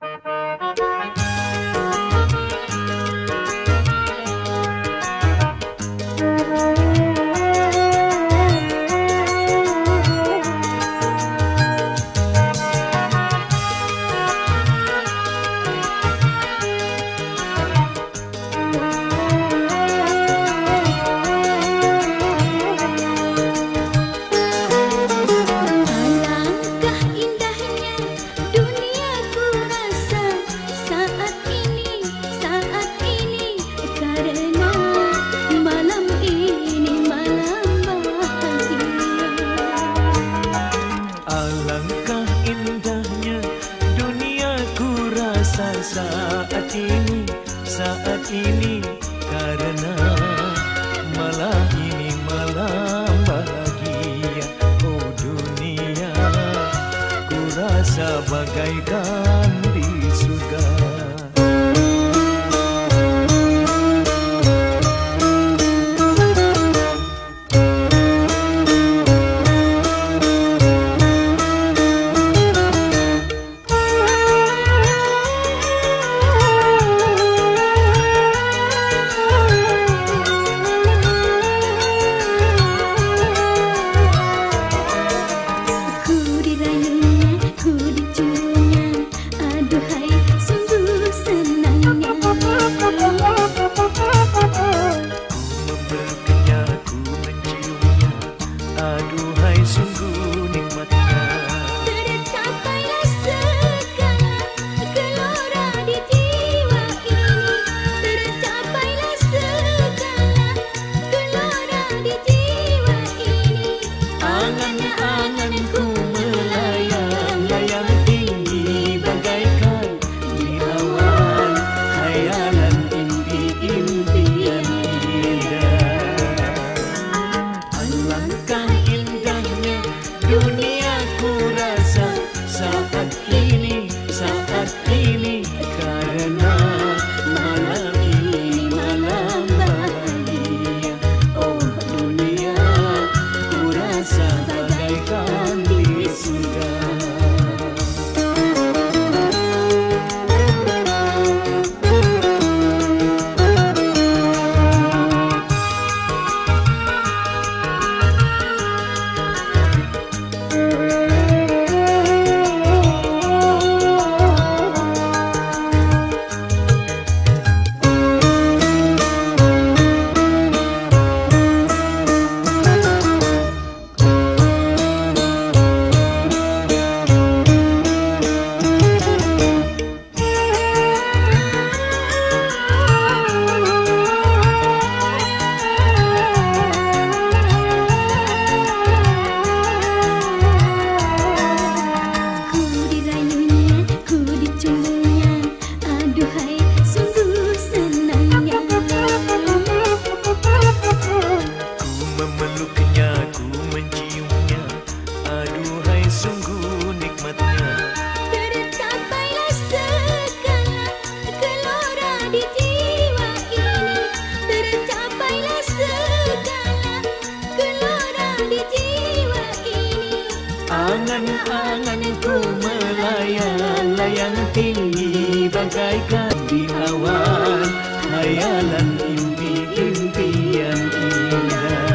Alangkah indahnya dunia ku rasa saat ini karena malam ini malam bahagia. Oh dunia, ku rasa bagaikan di surga. Aduhai sungguh nikmatnya. Tercapailah segala gelora di jiwa ini. Tercapailah segala gelora di jiwa ini. Angan-anganku melayang-layang tinggi bagaikan di awan khayalan impi-impian indah. Alangkah indahnya dunia ku rasa saat ini karena malam ini malam bahagia. Oh dunia, ku rasa bagaikan di surga. Memeluknya, ku menciumnya, aduhai sungguh nikmatnya. Tercapailah segala gelora di jiwa ini. Tercapailah segala gelora di jiwa ini. Angan-anganku melayang-layang tinggi bagaikan di awan khayalan impi-impian indah.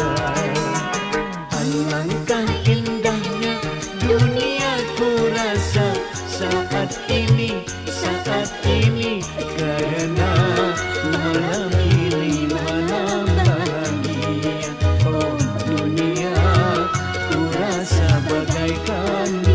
Alangkah indahnya dunia ku rasa saat ini karena malam ini malam bahagia. Oh dunia, ku rasa bagaikan